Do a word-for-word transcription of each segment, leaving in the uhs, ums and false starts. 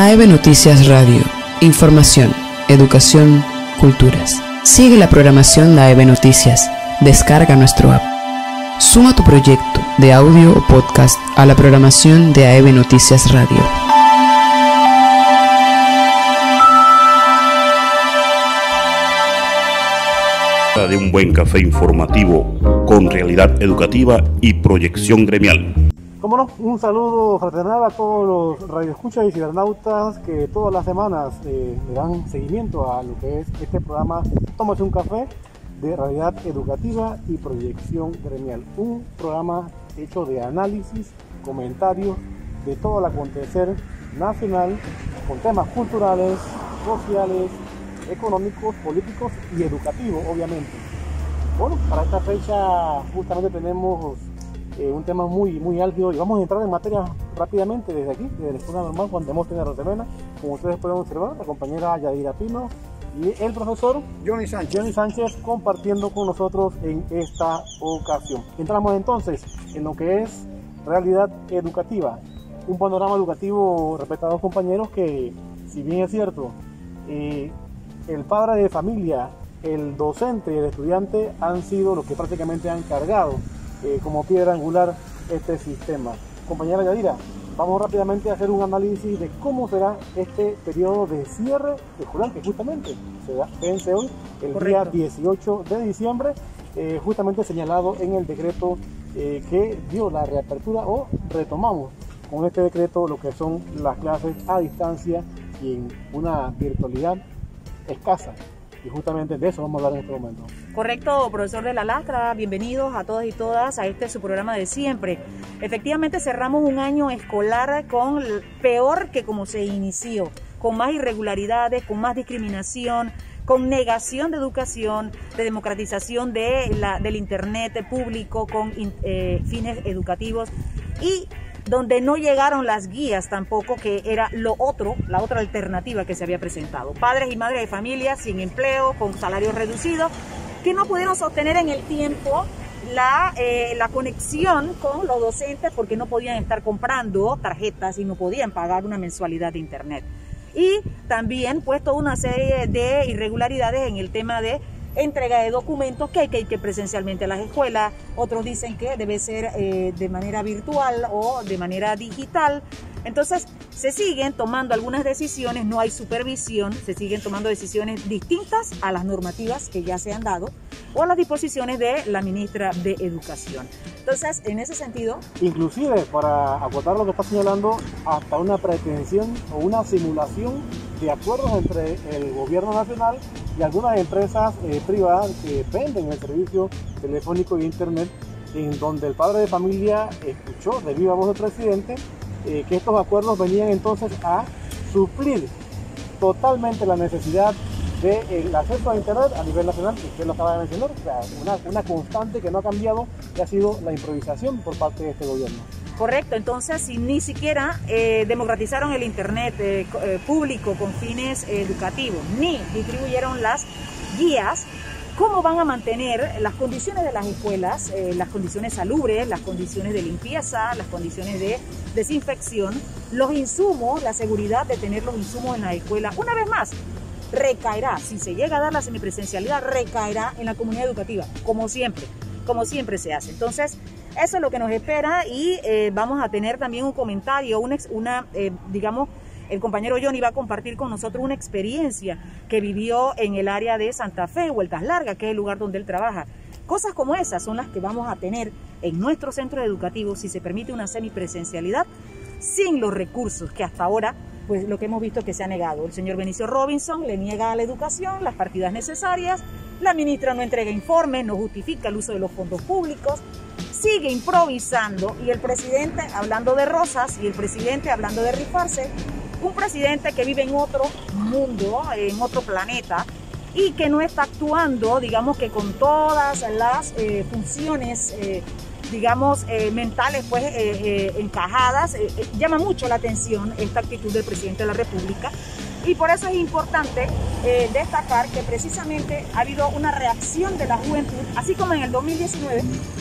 A E B Noticias Radio. Información, educación, culturas. Sigue la programación de A E B Noticias. Descarga nuestro app. Suma tu proyecto de audio o podcast a la programación de A E B Noticias Radio. De un buen café informativo con realidad educativa y proyección gremial. Como no, un saludo fraternal a todos los radioescuchas y cibernautas que todas las semanas eh, le dan seguimiento a lo que es este programa Tómate un café de realidad educativa y proyección gremial. Un programa hecho de análisis, comentarios de todo el acontecer nacional con temas culturales, sociales, económicos, políticos y educativos, obviamente. Bueno, para esta fecha justamente tenemos eh, un tema muy, muy álgido y vamos a entrar en materia rápidamente desde aquí, desde la Escuela Normal Juan Demóstenes de Rosemena. Como ustedes pueden observar, la compañera Yadira Pino y el profesor Johnny Sánchez. Johnny Sánchez compartiendo con nosotros en esta ocasión. Entramos entonces en lo que es realidad educativa, un panorama educativo, respetados compañeros, que si bien es cierto, eh, el padre de familia, el docente y el estudiante han sido los que prácticamente han cargado eh, como piedra angular este sistema. Compañera Yadira, vamos rápidamente a hacer un análisis de cómo será este periodo de cierre escolar que justamente se da, vence hoy, el Correcto. Día dieciocho de diciembre, eh, justamente señalado en el decreto eh, que dio la reapertura, o retomamos con este decreto lo que son las clases a distancia y en una virtualidad escasa, y justamente de eso vamos a hablar en este momento. Correcto, profesor de la Lastra, bienvenidos a todos y todas a este su programa de siempre. Efectivamente cerramos un año escolar con peor que como se inició, con más irregularidades, con más discriminación, con negación de educación, de democratización de la, del internet público con eh, fines educativos, y donde no llegaron las guías tampoco, que era lo otro, la otra alternativa que se había presentado. Padres y madres de familia sin empleo, con salarios reducidos, que no pudieron sostener en el tiempo la, eh, la conexión con los docentes, porque no podían estar comprando tarjetas y no podían pagar una mensualidad de internet. Y también pues toda una serie de irregularidades en el tema de entrega de documentos, que hay que ir presencialmente a las escuelas, otros dicen que debe ser eh, de manera virtual o de manera digital. Entonces se siguen tomando algunas decisiones, no hay supervisión, se siguen tomando decisiones distintas a las normativas que ya se han dado o a las disposiciones de la ministra de Educación. Entonces, en ese sentido... Inclusive, para acotar lo que está señalando, hasta una pretensión o una simulación de acuerdos entre el gobierno nacional y algunas empresas eh, privadas que venden el servicio telefónico e internet, en donde el padre de familia escuchó de viva voz del presidente eh, que estos acuerdos venían entonces a suplir totalmente la necesidad del acceso a internet a nivel nacional, que usted lo acaba de mencionar. O sea, una, una constante que no ha cambiado, que ha sido la improvisación por parte de este gobierno. Correcto, entonces si ni siquiera eh, democratizaron el internet eh, eh, público con fines eh, educativos, ni distribuyeron las guías, ¿cómo van a mantener las condiciones de las escuelas, eh, las condiciones salubres, las condiciones de limpieza, las condiciones de desinfección, los insumos, la seguridad de tener los insumos en la escuela? Una vez más, recaerá, si se llega a dar la semipresencialidad, recaerá en la comunidad educativa, como siempre, como siempre se hace. Entonces, eso es lo que nos espera, y eh, vamos a tener también un comentario, una, una eh, digamos, el compañero Johnny va a compartir con nosotros una experiencia que vivió en el área de Santa Fe, Vueltas Largas, que es el lugar donde él trabaja. Cosas como esas son las que vamos a tener en nuestro centro educativo si se permite una semipresencialidad, sin los recursos que hasta ahora, pues lo que hemos visto que se ha negado. El señor Benicio Robinson le niega a la educación las partidas necesarias, la ministra no entrega informes, no justifica el uso de los fondos públicos, sigue improvisando, y el presidente hablando de rosas y el presidente hablando de rifarse, un presidente que vive en otro mundo, en otro planeta, y que no está actuando, digamos que con todas las eh, funciones eh, digamos, eh, mentales pues eh, eh, encajadas. Eh, eh, llama mucho la atención esta actitud del presidente de la República, y por eso es importante eh, destacar que precisamente ha habido una reacción de la juventud, así como en el dos mil diecinueve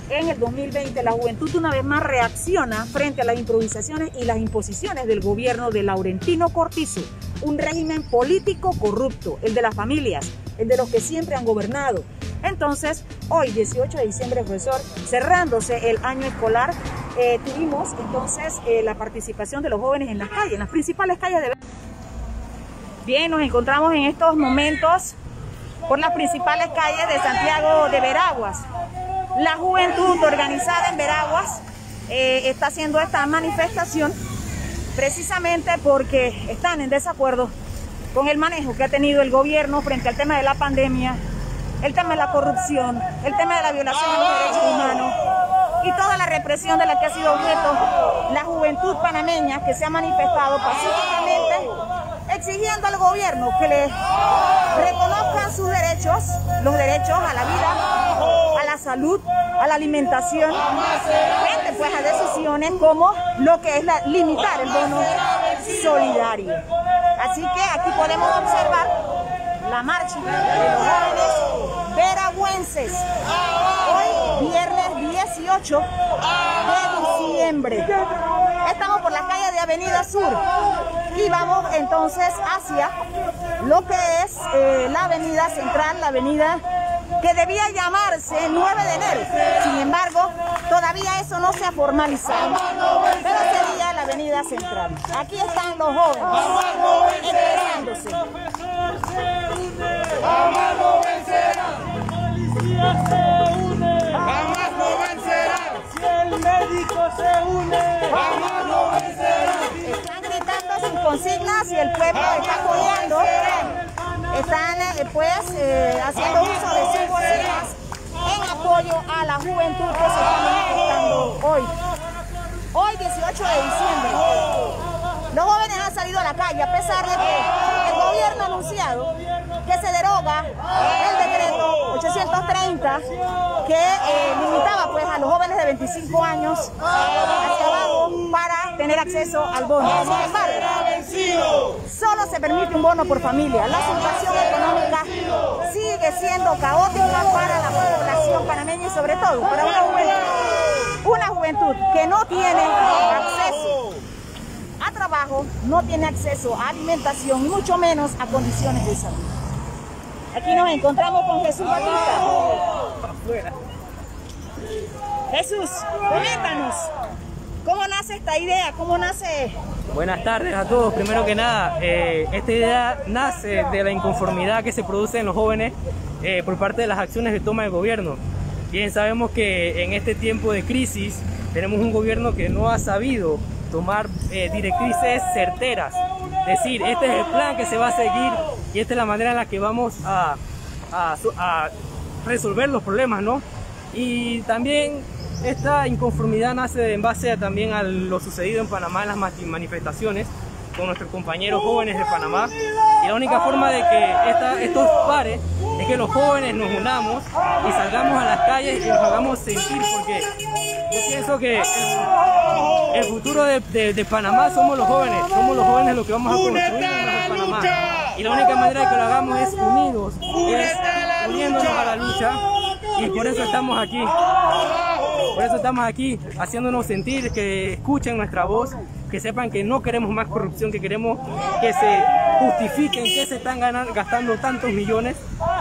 en el dos mil veinte la juventud una vez más reacciona frente a las improvisaciones y las imposiciones del gobierno de Laurentino Cortizo, un régimen político corrupto, el de las familias, el de los que siempre han gobernado. Entonces, hoy, dieciocho de diciembre, profesor, cerrándose el año escolar, eh, tuvimos entonces eh, la participación de los jóvenes en las calles, en las principales calles de... Bien, nos encontramos en estos momentos por las principales calles de Santiago de Veraguas. La juventud organizada en Veraguas eh, está haciendo esta manifestación precisamente porque están en desacuerdo con el manejo que ha tenido el gobierno frente al tema de la pandemia, el tema de la corrupción, el tema de la violación de los derechos humanos y toda la represión de la que ha sido objeto la juventud panameña, que se ha manifestado pacíficamente exigiendo al gobierno que le reconozcan sus derechos, los derechos a la vida, a la salud, a la alimentación, frente pues a decisiones como lo que es la, limitar el bono solidario. Así que aquí podemos observar la marcha de los jóvenes veragüenses, hoy viernes dieciocho de diciembre. Estamos por la calle de Avenida Sur y vamos entonces hacia lo que es eh, la avenida central, la avenida que debía llamarse nueve de enero. Sin embargo, todavía eso no se ha formalizado, pero sería la avenida central. Aquí están los jóvenes expresándose. Jamás no vencerá. La policía se une. Jamás no vencerá. Si el médico se une. Jamás no vencerá. Están gritando sus consignas y el pueblo está apoyando. Están eh, pues eh, haciendo uso de sus consignas en apoyo a la juventud que se está manifestando hoy. Hoy dieciocho de diciembre. Los jóvenes han salido a la calle a pesar de que el gobierno ha anunciado que se deroga el decreto ochocientos treinta que eh, limitaba pues a los jóvenes de veinticinco años hacia abajo para tener acceso al bono. Sin embargo, solo se permite un bono por familia. La situación económica sigue siendo caótica para la población panameña y sobre todo para una juventud, una juventud que no tiene acceso a trabajo, no tiene acceso a alimentación, mucho menos a condiciones de salud. Aquí nos encontramos con Jesús Batista. Jesús, coméntanos, ¿cómo nace esta idea? ¿Cómo nace? Buenas tardes a todos. Primero que nada, eh, esta idea nace de la inconformidad que se produce en los jóvenes eh, por parte de las acciones que toma el gobierno. Bien, sabemos que en este tiempo de crisis tenemos un gobierno que no ha sabido tomar eh, directrices certeras, decir, este es el plan que se va a seguir y esta es la manera en la que vamos a, a, a resolver los problemas, ¿no? Y también esta inconformidad nace en base a, también a lo sucedido en Panamá en las manifestaciones con nuestros compañeros jóvenes de Panamá, y la única forma de que esta, estos pares es que los jóvenes nos unamos y salgamos a las calles y nos hagamos sentir, porque yo pienso que el, el futuro de, de, de Panamá somos los jóvenes, somos los jóvenes los que vamos a construir un mejor Panamá, y la única manera de que lo hagamos es unidos, es uniéndonos a la lucha, y por eso estamos aquí. Por eso estamos aquí, haciéndonos sentir, que escuchen nuestra voz, que sepan que no queremos más corrupción, que queremos que se justifiquen que se están ganando, gastando tantos millones.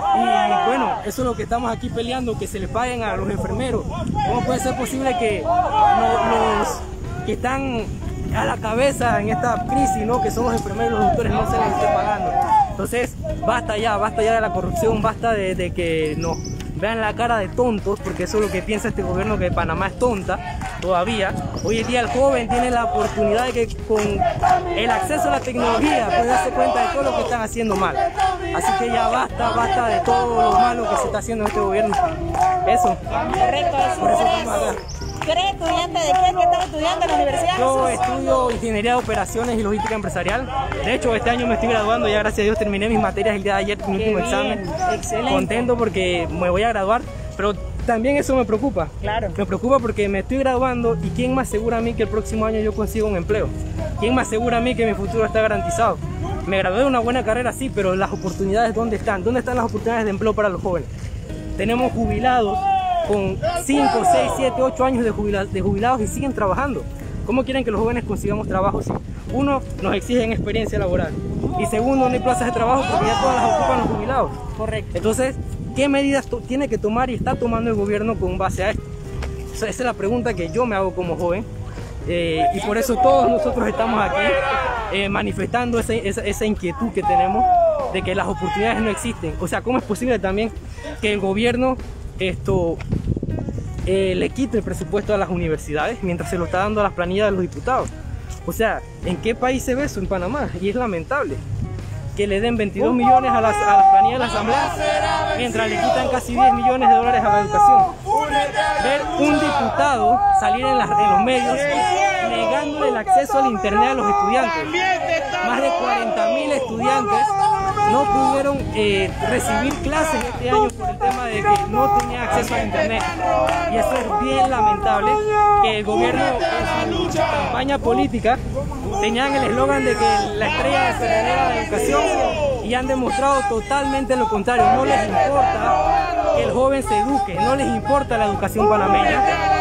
Y bueno, eso es lo que estamos aquí peleando, que se le paguen a los enfermeros. ¿Cómo puede ser posible que los, los que están a la cabeza en esta crisis, ¿no?, que son los enfermeros y los doctores, no se les esté pagando? Entonces, basta ya, basta ya de la corrupción, basta de, de que nos vean la cara de tontos, porque eso es lo que piensa este gobierno, que Panamá es tonta todavía. Hoy en día el joven tiene la oportunidad de que con el acceso a la tecnología puede darse cuenta de todo lo que están haciendo mal. Así que ya basta, basta de todo lo malo que se está haciendo en este gobierno. Eso. Correcto, eso. Por eso estamos acá. ¿Tú eres estudiante de qué? ¿Qué estás estudiando en la universidad? Yo Jesús? estudio Ingeniería de Operaciones y Logística Empresarial. De hecho, este año me estoy graduando, ya gracias a Dios terminé mis materias el día de ayer, mi último examen. Excelente. Contento porque me voy a graduar, pero también eso me preocupa. Claro. Me preocupa porque me estoy graduando y ¿quién me asegura a mí que el próximo año yo consiga un empleo? ¿Quién me asegura a mí que mi futuro está garantizado? Me gradué de una buena carrera, sí, pero las oportunidades, ¿dónde están? ¿Dónde están las oportunidades de empleo para los jóvenes? Tenemos jubilados con cinco, seis, siete, ocho años de, jubila de jubilados y siguen trabajando. ¿Cómo quieren que los jóvenes consigamos trabajo si uno, nos exigen experiencia laboral y segundo, no hay plazas de trabajo porque ya todas las ocupan los jubilados? Correcto. Entonces, ¿qué medidas tiene que tomar y está tomando el gobierno con base a esto? O sea, esa es la pregunta que yo me hago como joven eh, y por eso todos nosotros estamos aquí eh, manifestando esa, esa, esa inquietud que tenemos de que las oportunidades no existen. O sea, ¿cómo es posible también que el gobierno esto eh, le quite el presupuesto a las universidades mientras se lo está dando a las planillas de los diputados? O sea, ¿en qué país se ve eso? En Panamá. Y es lamentable que le den veintidós millones a las, a las planillas de la Asamblea mientras le quitan casi diez millones de dólares a la educación. Ver un diputado salir en, las, en los medios negándole el acceso al internet a los estudiantes. Más de cuarenta mil estudiantes no pudieron eh, recibir clases este año por el tema de que no tenían acceso al internet. Y eso es bien lamentable, que el gobierno en su campaña política tenían el eslogan de que la estrella desheredera de la educación y han demostrado totalmente lo contrario. No les importa que el joven se eduque, no les importa la educación panameña.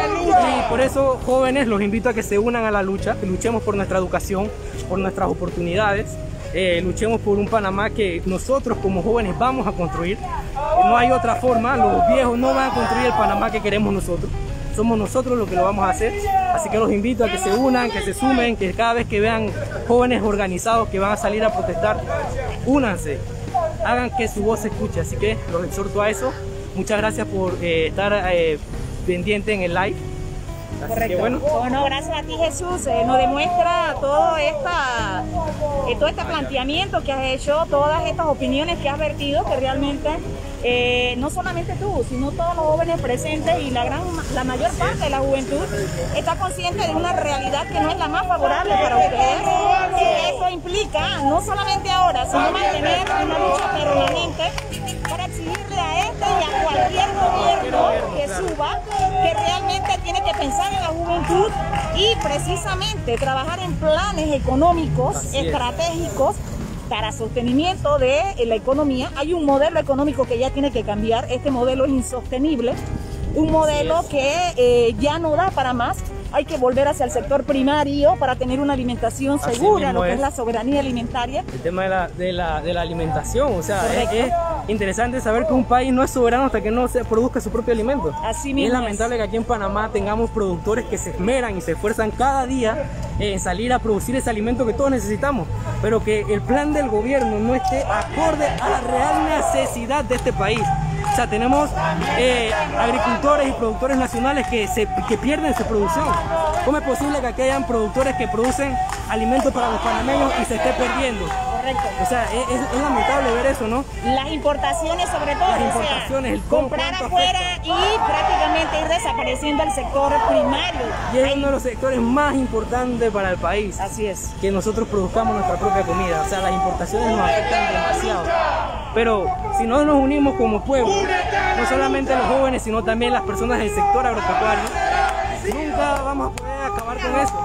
Y por eso, jóvenes, los invito a que se unan a la lucha, que luchemos por nuestra educación, por nuestras oportunidades. Eh, luchemos por un Panamá que nosotros como jóvenes vamos a construir. No hay otra forma, los viejos no van a construir el Panamá que queremos nosotros. Somos nosotros los que lo vamos a hacer. Así que los invito a que se unan, que se sumen, que cada vez que vean jóvenes organizados que van a salir a protestar, únanse, hagan que su voz se escuche. Así que los exhorto a eso. Muchas gracias por eh, estar eh, pendiente en el live. Así Correcto. que bueno. Bueno, gracias a ti, Jesús. Eh, nos demuestra todo, esta, eh, todo este planteamiento que has hecho, todas estas opiniones que has vertido, que realmente eh, no solamente tú, sino todos los jóvenes presentes y la, gran, la mayor parte de la juventud está consciente de una realidad que no es la más favorable para ustedes. Y eso implica no solamente ahora, sino mantener una lucha permanente para exigirle a este y a cualquier gobierno que suba, que realmente tiene que pensar en la juventud y precisamente trabajar en planes económicos estratégicos para sostenimiento de la economía. Hay un modelo económico que ya tiene que cambiar. Este modelo es insostenible, un modelo que eh, ya no da para más. Hay que volver hacia el sector primario para tener una alimentación segura, lo que es. es la soberanía alimentaria. El tema de la, de la, de la alimentación, o sea, es, es interesante saber que un país no es soberano hasta que no se produzca su propio alimento. Así mismo. Y es lamentable es. que aquí en Panamá tengamos productores que se esmeran y se esfuerzan cada día en salir a producir ese alimento que todos necesitamos, pero que el plan del gobierno no esté acorde a la real necesidad de este país. O sea, tenemos eh, agricultores y productores nacionales que, se, que pierden su producción. ¿Cómo es posible que aquí hayan productores que producen alimentos para los panameños y se esté perdiendo? Correcto. O sea, es, es, es lamentable ver eso, ¿no? Las importaciones sobre todo. Las importaciones, o sea, el cómo, comprar afuera afecta. Y prácticamente ir desapareciendo el sector primario. Y es Ahí. uno de los sectores más importantes para el país. Así es. Que nosotros produzcamos nuestra propia comida. O sea, las importaciones nos afectan demasiado. Pero si no nos unimos como pueblo, no solamente los jóvenes, sino también las personas del sector agropecuario, nunca vamos a poder acabar con eso.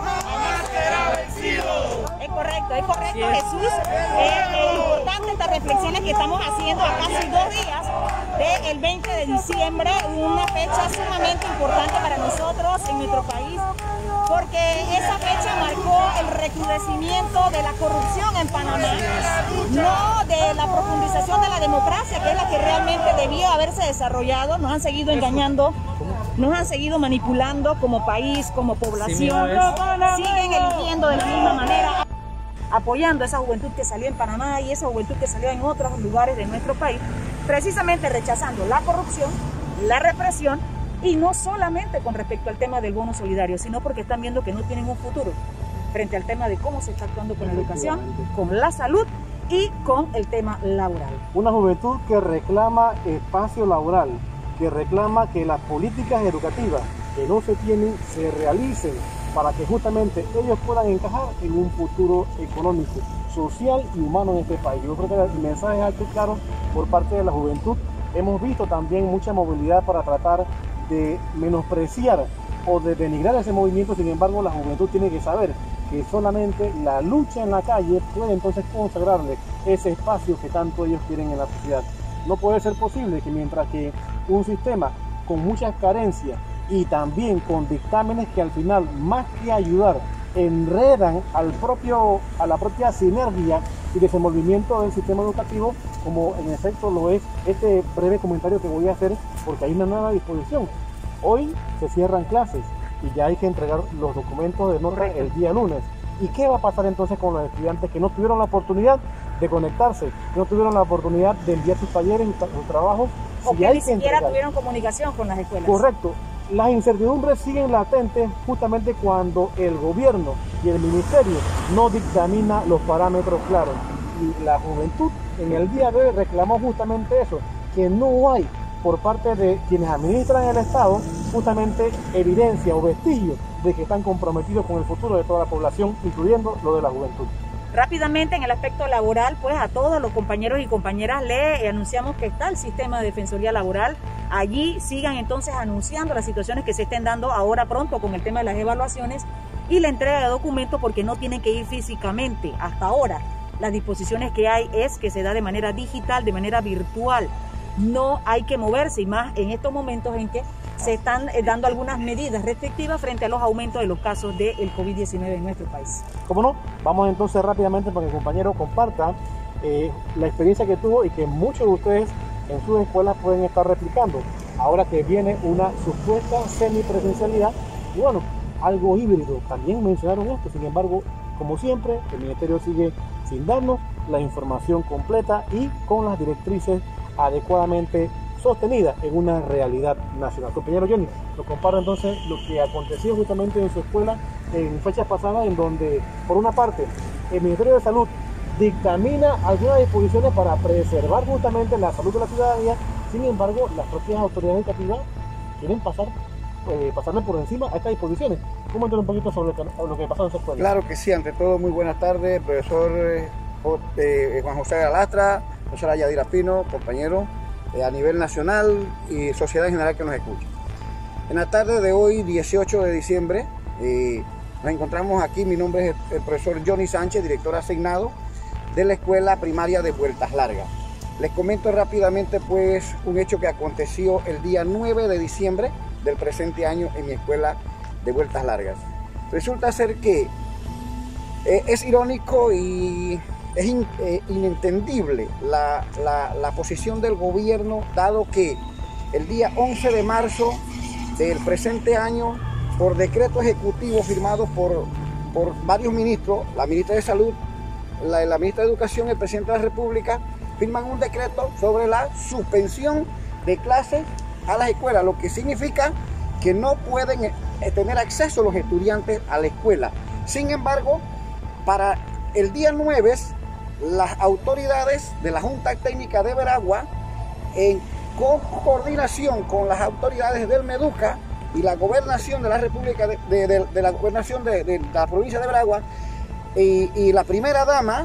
Es correcto, es correcto, sí, es. Jesús. Es, es importante estas reflexiones que estamos haciendo a casi dos días del veinte de diciembre, una fecha sumamente importante para nosotros en nuestro país, porque esa fecha marcó el recrudecimiento de la corrupción en Panamá, no de la profundización de la democracia, que es la que realmente debió haberse desarrollado. Nos han seguido engañando, nos han seguido manipulando como país, como población, sí, siguen eligiendo de la misma manera, apoyando a esa juventud que salió en Panamá y esa juventud que salió en otros lugares de nuestro país, precisamente rechazando la corrupción, la represión, y no solamente con respecto al tema del bono solidario, sino porque están viendo que no tienen un futuro frente al tema de cómo se está actuando con la educación, con la salud y con el tema laboral. Una juventud que reclama espacio laboral, que reclama que las políticas educativas que no se tienen se realicen para que justamente ellos puedan encajar en un futuro económico, social y humano en este país. Yo creo que el mensaje es alto y claro por parte de la juventud. Hemos visto también mucha movilidad para tratar de menospreciar o de denigrar ese movimiento. Sin embargo, la juventud tiene que saber que solamente la lucha en la calle puede entonces consagrarle ese espacio que tanto ellos quieren en la sociedad. No puede ser posible que mientras que un sistema con muchas carencias y también con dictámenes que al final, más que ayudar, enredan al propio, a la propia sinergia y desenvolvimiento del sistema educativo, como en efecto lo es este breve comentario que voy a hacer, porque hay una nueva disposición. Hoy se cierran clases y ya hay que entregar los documentos de nota el día lunes. ¿Y qué va a pasar entonces con los estudiantes que no tuvieron la oportunidad de conectarse, que no tuvieron la oportunidad de enviar sus talleres y sus trabajos? O si que hay ni que siquiera entregar. tuvieron comunicación con las escuelas. Correcto. Las incertidumbres siguen latentes justamente cuando el gobierno y el ministerio no dictamina los parámetros claros. Y la juventud en el día de hoy reclamó justamente eso, que no hay por parte de quienes administran el Estado justamente evidencia o vestigio de que están comprometidos con el futuro de toda la población, incluyendo lo de la juventud. Rápidamente, en el aspecto laboral, pues a todos los compañeros y compañeras le anunciamos que está el sistema de defensoría laboral. Allí sigan entonces anunciando las situaciones que se estén dando ahora pronto con el tema de las evaluaciones y la entrega de documentos, porque no tienen que ir físicamente. Hasta ahora las disposiciones que hay es que se da de manera digital, de manera virtual. No hay que moverse, y más en estos momentos en que se están dando algunas medidas restrictivas frente a los aumentos de los casos del COVID diecinueve en nuestro país. ¿Cómo no? Vamos entonces rápidamente para que el compañero comparta eh, la experiencia que tuvo y que muchos de ustedes en sus escuelas pueden estar replicando, ahora que viene una supuesta semipresencialidad y bueno, algo híbrido. También mencionaron esto, sin embargo, como siempre, el Ministerio sigue sin darnos la información completa y con las directrices adecuadamente sostenida en una realidad nacional. Compañero Johnny, nos compara entonces lo que aconteció justamente en su escuela en fechas pasadas, en donde, por una parte, el Ministerio de Salud dictamina algunas disposiciones para preservar justamente la salud de la ciudadanía, sin embargo, las propias autoridades educativas quieren pasar, eh, pasarle por encima a estas disposiciones. Coméntanos un poquito sobre lo que pasó en su escuela. Claro que sí, ante todo, muy buenas tardes, profesor eh, Juan José de la Lastra, profesora Yadira Pino, compañero, eh, a nivel nacional y sociedad en general que nos escucha. En la tarde de hoy, dieciocho de diciembre, eh, nos encontramos aquí. Mi nombre es el, el profesor Johnny Sánchez, director asignado de la Escuela Primaria de Vueltas Largas. Les comento rápidamente pues un hecho que aconteció el día nueve de diciembre del presente año en mi escuela de Vueltas Largas. Resulta ser que eh, es irónico y es in, eh, inentendible la, la, la posición del gobierno, dado que el día once de marzo del presente año, por decreto ejecutivo firmado por, por varios ministros, la ministra de Salud, la, la ministra de Educación, el presidente de la República, firman un decreto sobre la suspensión de clases a las escuelas, lo que significa que no pueden eh, tener acceso los estudiantes a la escuela. Sin embargo, para el día nueve, las autoridades de la Junta Técnica de Veragua, en co coordinación con las autoridades del MEDUCA y la gobernación de la República de, de, de, de la gobernación de, de la provincia de Veragua y, y la primera dama,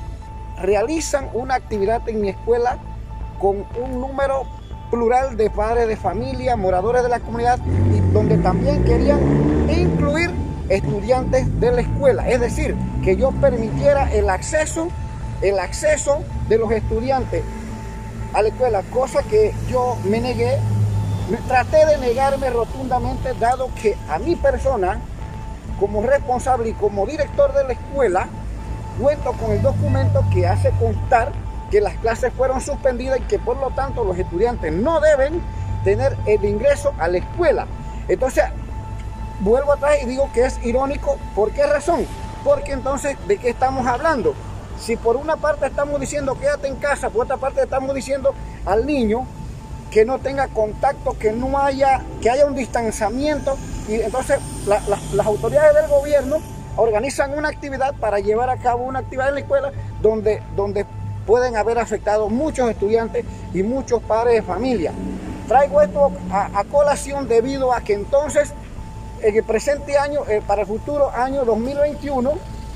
realizan una actividad en mi escuela con un número plural de padres de familia, moradores de la comunidad, y donde también querían incluir estudiantes de la escuela, es decir, que yo permitiera el acceso, el acceso de los estudiantes a la escuela, cosa que yo me negué, me traté de negarme rotundamente, dado que a mi persona, como responsable y como director de la escuela, cuento con el documento que hace constar que las clases fueron suspendidas y que por lo tanto los estudiantes no deben tener el ingreso a la escuela. Entonces, vuelvo atrás y digo que es irónico. ¿Por qué razón? Porque entonces, ¿de qué estamos hablando? Si por una parte estamos diciendo quédate en casa, por otra parte estamos diciendo al niño que no tenga contacto, que no haya, que haya un distanciamiento, y entonces la, la, las autoridades del gobierno organizan una actividad para llevar a cabo una actividad en la escuela donde, donde pueden haber afectado muchos estudiantes y muchos padres de familia. Traigo esto a, a colación debido a que entonces en el presente año, eh, para el futuro año dos mil veintiuno,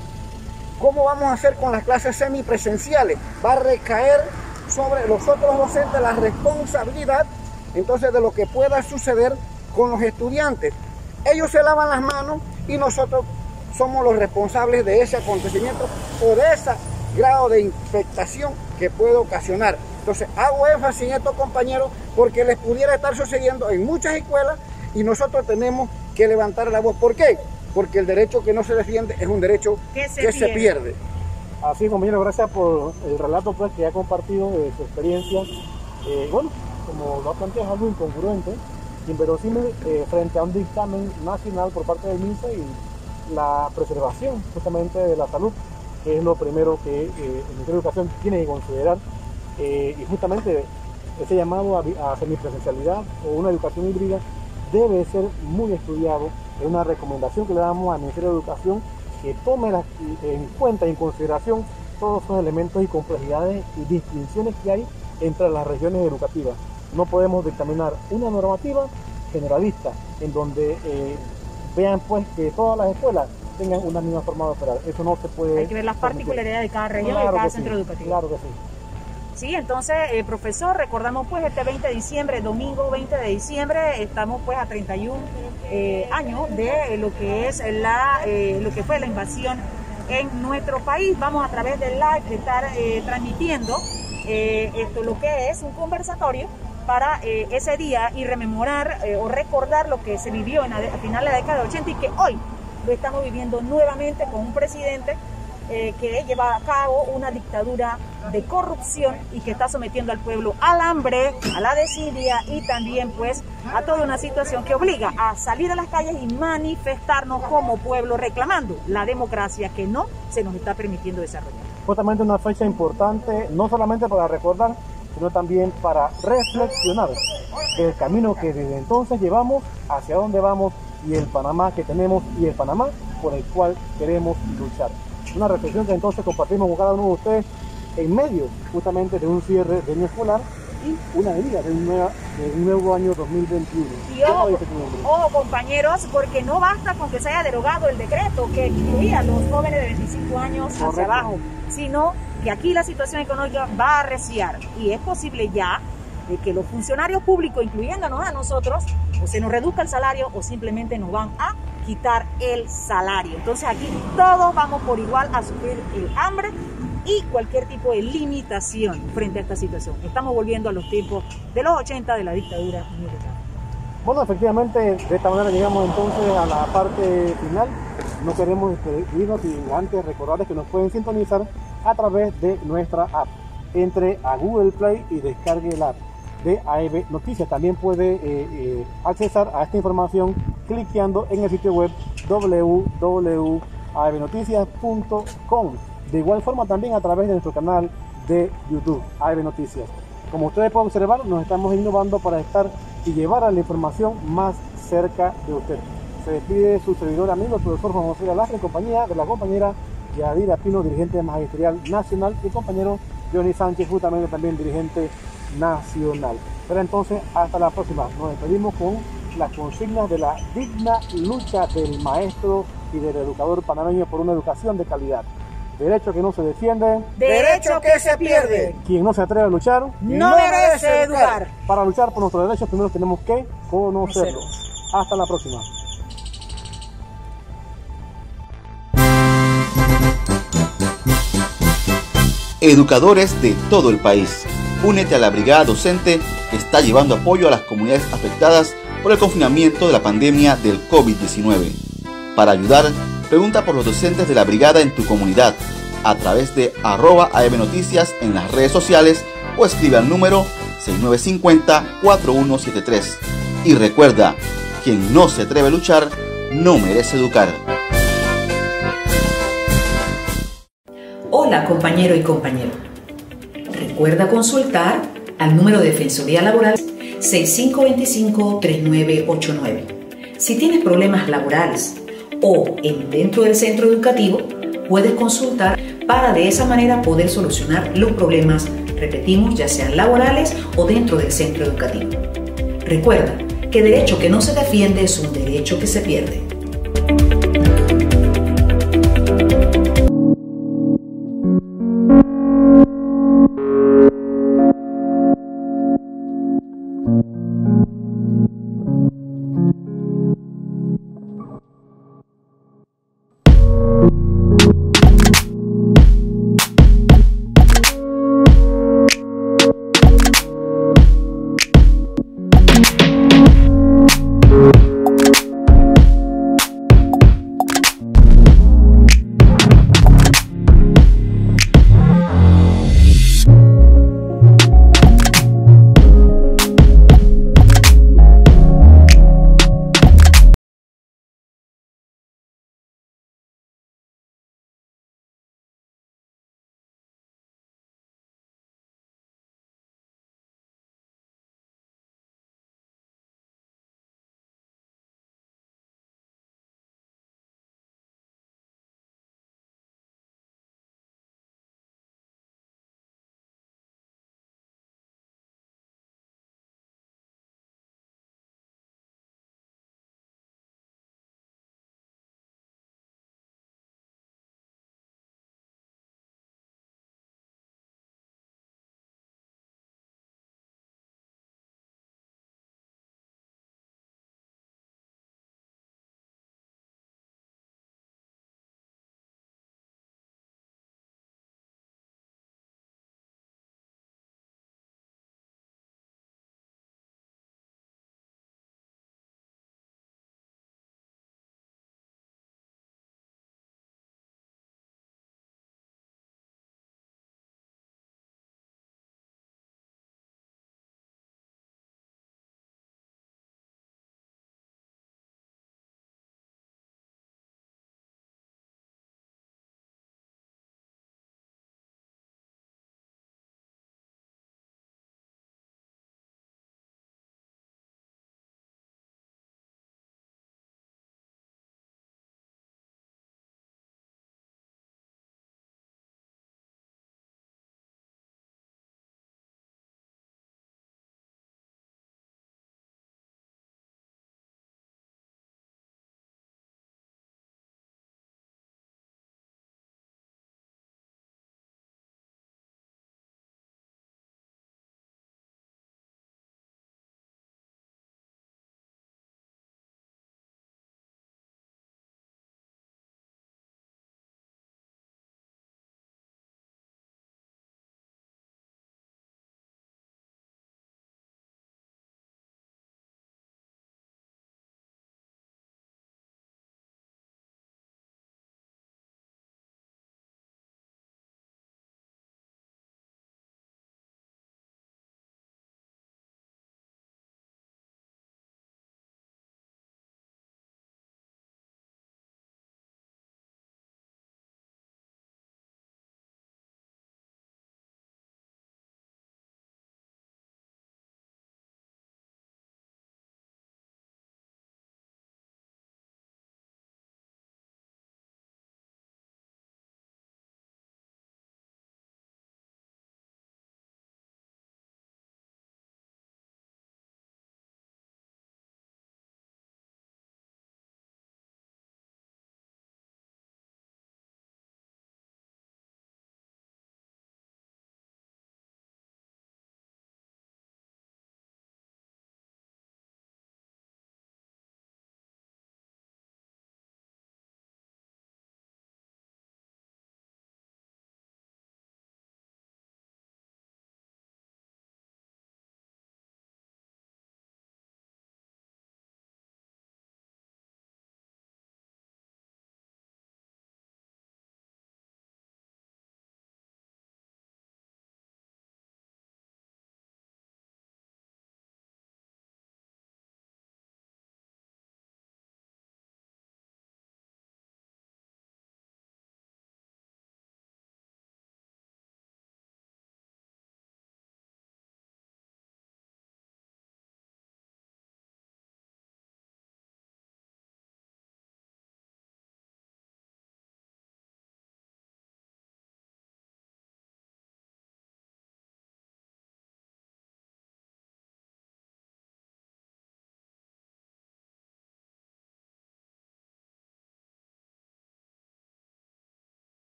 ¿cómo vamos a hacer con las clases semipresenciales? Va a recaer sobre los otros docentes la responsabilidad entonces de lo que pueda suceder con los estudiantes. Ellos se lavan las manos y nosotros somos los responsables de ese acontecimiento o de ese grado de infectación que puede ocasionar. Entonces hago énfasis en estos compañeros porque les pudiera estar sucediendo en muchas escuelas y nosotros tenemos que levantar la voz. ¿Por qué? Porque el derecho que no se defiende es un derecho que se, que pierde. se pierde. Así, compañero, gracias por el relato pues, que ha compartido de su experiencia. Eh, bueno, como lo ha planteado, es algo incongruente, inverosímil eh, frente a un dictamen nacional por parte del MINSA y la preservación justamente de la salud, que es lo primero que eh, el Ministerio de Educación tiene que considerar, eh, y justamente ese llamado a, a semipresencialidad o una educación híbrida debe ser muy estudiado. Es una recomendación que le damos al Ministerio de Educación, que tome la, en cuenta y en consideración todos esos elementos y complejidades y distinciones que hay entre las regiones educativas. No podemos dictaminar una normativa generalista en donde eh, vean pues que todas las escuelas tengan una misma forma de operar. Eso no se puede... Hay que ver las particularidades de cada región y de cada centro educativo. Claro que sí. Sí, entonces, eh, profesor, recordamos pues este veinte de diciembre, domingo veinte de diciembre, estamos pues a treinta y uno eh, años de lo que es la, eh, lo que fue la invasión en nuestro país. Vamos a través del live de estar eh, transmitiendo eh, esto, lo que es un conversatorio para eh, ese día y rememorar eh, o recordar lo que se vivió en la de, a final de la década de ochenta y que hoy lo estamos viviendo nuevamente con un presidente Eh, que lleva a cabo una dictadura de corrupción y que está sometiendo al pueblo al hambre, a la desidia y también pues a toda una situación que obliga a salir a las calles y manifestarnos como pueblo reclamando la democracia que no se nos está permitiendo desarrollar. Justamente una fecha importante, no solamente para recordar, sino también para reflexionar el camino que desde entonces llevamos, hacia dónde vamos y el Panamá que tenemos y el Panamá por el cual queremos luchar. Una reflexión que entonces compartimos con cada uno de ustedes en medio justamente de un cierre de año escolar y una venida de un, nueva, de un nuevo año dos mil veintiuno. Y ojo, ojo, compañeros, porque no basta con que se haya derogado el decreto que incluía a los jóvenes de veinticinco años hacia Correcto. abajo, sino que aquí la situación económica va a arreciar y es posible ya de que los funcionarios públicos, incluyéndonos a nosotros, o se nos reduzca el salario o simplemente nos van a quitar el salario. Entonces aquí todos vamos por igual a sufrir el hambre y cualquier tipo de limitación frente a esta situación. Estamos volviendo a los tiempos de los ochenta de la dictadura militar. Bueno, efectivamente, de esta manera llegamos entonces a la parte final. No queremos despedirnos sin antes recordarles que nos pueden sintonizar a través de nuestra app. Entre a Google Play y descargue la app de A E B Noticias. También puede eh, eh, accesar a esta información cliqueando en el sitio web w w w punto a e b noticias punto com. De igual forma también a través de nuestro canal de YouTube, A E B Noticias. Como ustedes pueden observar, nos estamos innovando para estar y llevar a la información más cerca de usted. Se despide su servidor amigo, el profesor Juan José Alastra, en compañía de la compañera Yadira Pino, dirigente magisterial nacional, y el compañero Johnny Sánchez, justamente también dirigente nacional. Pero entonces, hasta la próxima. Nos despedimos con las consignas de la digna lucha del maestro y del educador panameño por una educación de calidad. Derecho que no se defiende, derecho que se pierde. Quien no se atreve a luchar, no merece educar. Para luchar por nuestros derechos, primero tenemos que conocerlos. Hasta la próxima. Educadores de todo el país, únete a la brigada docente que está llevando apoyo a las comunidades afectadas por el confinamiento de la pandemia del COVID diecinueve. Para ayudar, pregunta por los docentes de la brigada en tu comunidad a través de arroba A E B Noticias en las redes sociales o escribe al número seis nueve cinco cero, cuatro uno siete tres. Y recuerda, quien no se atreve a luchar, no merece educar. Hola compañero y compañero. Recuerda consultar al número de Defensoría Laboral seis cinco dos cinco, tres nueve ocho nueve. Si tienes problemas laborales o en dentro del centro educativo, puedes consultar para de esa manera poder solucionar los problemas, repetimos, ya sean laborales o dentro del centro educativo. Recuerda que derecho que no se defiende es un derecho que se pierde.